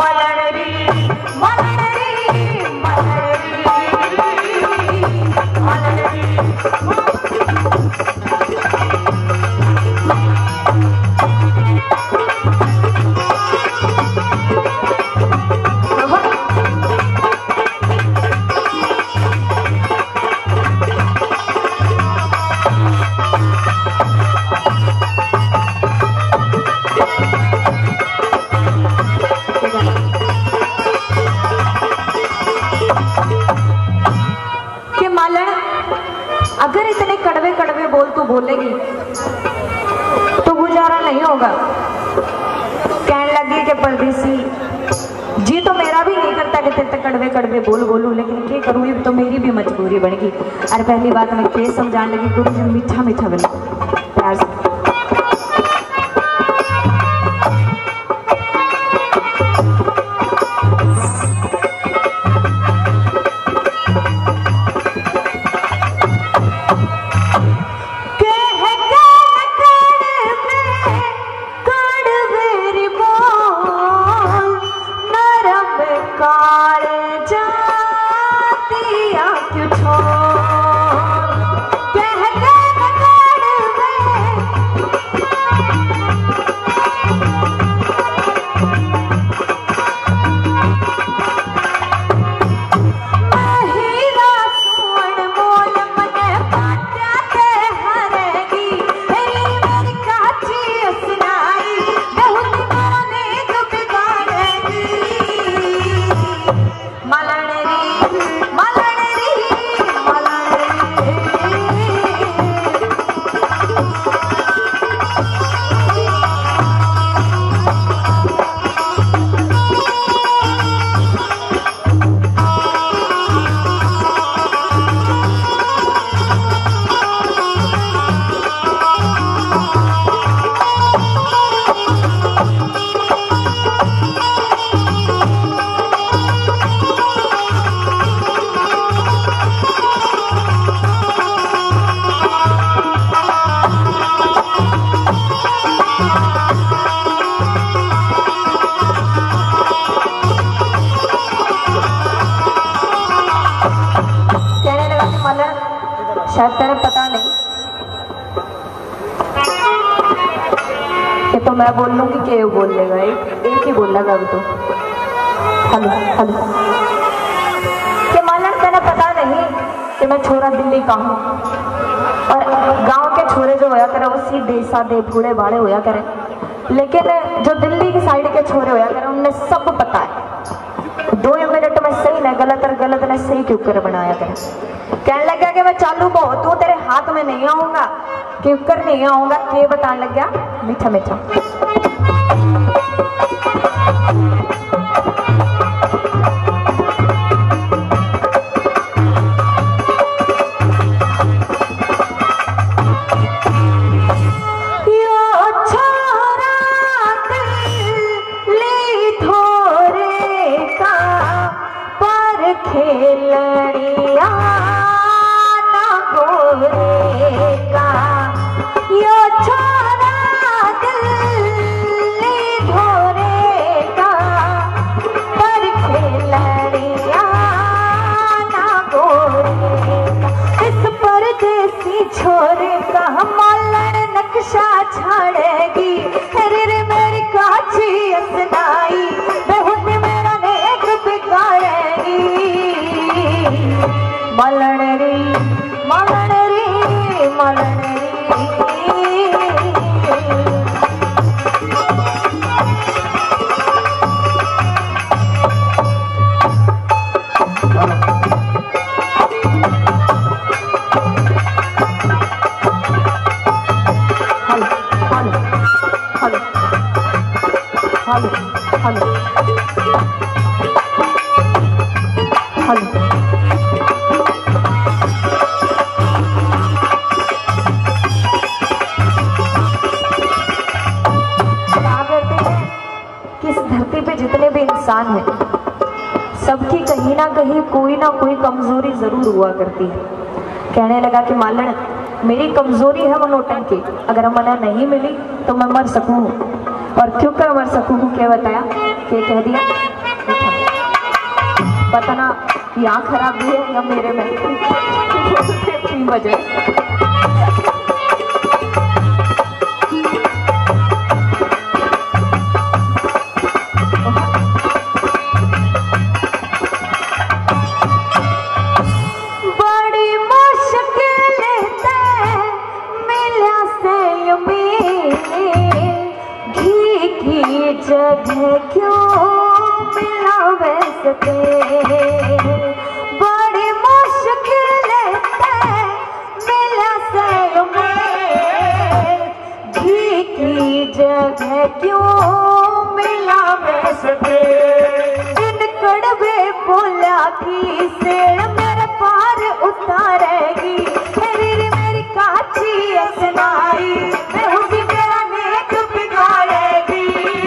अगर इतने कड़वे कड़वे बोल तू बोलेगी तो गुजारा नहीं होगा। कहने लगी कि परदेसी जी तो मेरा भी नहीं करता कि तेरे कड़वे कड़वे बोल बोलूं, लेकिन क्या करूँ, तो मेरी भी मजबूरी बन गई। अरे पहली बात मैं क्या समझाने लगी, गुरु जी मीठा मीठा बना प्यार से। शायद तेरे पता नहीं कि तो मैं बोल लूंगी कि वो बोल लेगा, एक ही बोल लेगा अभी तो। हेलो हेलो कि मालन तेरे पता नहीं कि मैं छोरा दिल्ली का हूँ, और गांव के छोरे जो होया करे वो सीधे साधे भूड़े भाड़े होया करे, लेकिन जो दिल्ली की साइड के छोरे होया करे उन्हें सब पता है 2 मिनट में सही न गलत और गलत ने सही क्यों कर बनाया करे। कहने लगा कि मैं चालू बहुत हूँ, तेरे हाथ में नहीं आऊंगा, क्यों कर नहीं आऊंगा, के बताने लग गया मीठा मीठा। खेलड़िया ना गोरे का यो छोरा दिल्ली धोरे का, पर खेलड़िया ना गोरे का, इस परदेसी छोरे का मालन नक्शा छाड़ेगी। अरे रे मेरी काची असनाई बहुत मेरा नेक बिगाड़ेगी। मलन रे मलन रे मलन रे। हेलो हेलो हेलो धरती पे जितने भी इंसान हैं सबकी कहीं ना कहीं कोई ना कोई कमजोरी जरूर हुआ करती है। कहने लगा कि मालन मेरी कमजोरी है वो नौटंकी, अगर मना नहीं मिली तो मैं मर सकूं। और क्यों कर मर सकूं को क्या बताया, क्या कह दिया, पता ना कि आँख खराब भी है या मेरे में वजह। जगह क्यों मिला वैसे बड़ी मुश्किल मिला से घी की जगह क्यों मिला वैसे इन कड़वे बोला की सेड़ मेरे पार उतारेगी मेरी काची असनाई मेरा नेक बिगाड़ेगी।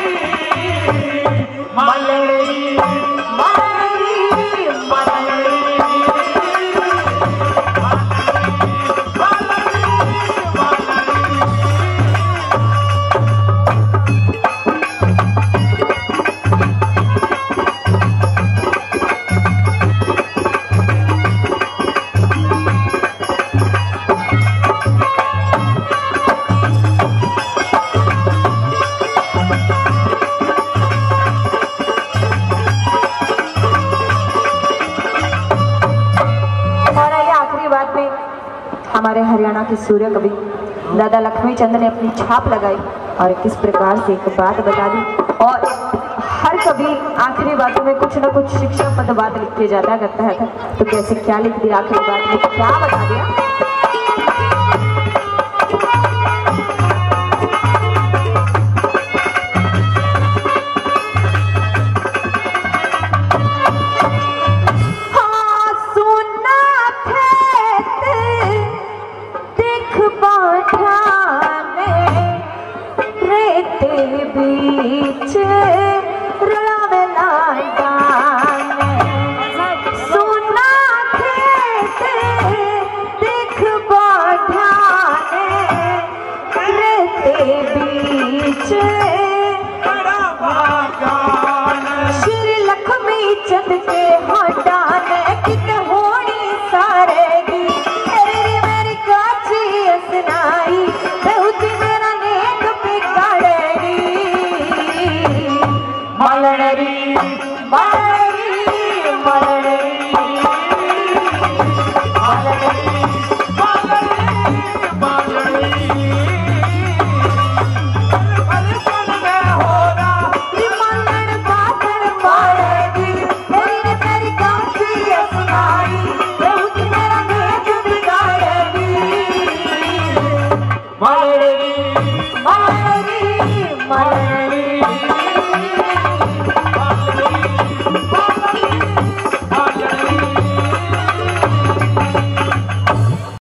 हमारे हरियाणा के सूर्य कवि दादा लक्ष्मी चंद ने अपनी छाप लगाई और किस प्रकार से एक बात बता दी। और हर कवि आखिरी बातों में कुछ न कुछ शिक्षा पद बात लिख के जाता करता है, तो कैसे क्या लिख दिया आखिरी बात में, क्या बता दिया। बीच सुना खेत दिख रहते बीच श्री लक्ष्मी चंद के हटाने कित होनी सारेगी मेरी काची असनाई बहुत मेरा नेक बिगाड़ेगी। मलनरी